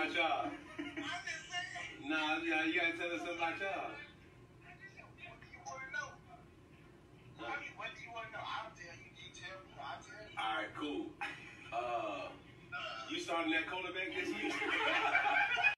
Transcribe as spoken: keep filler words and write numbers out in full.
about y'all. I'm just saying. Nah, yeah, you gotta tell us something about y'all. What do you want to know? What do you, what do you want to know? I'll tell you. You tell me. I'll tell you. All right, cool. Uh, you starting that quarterback this year?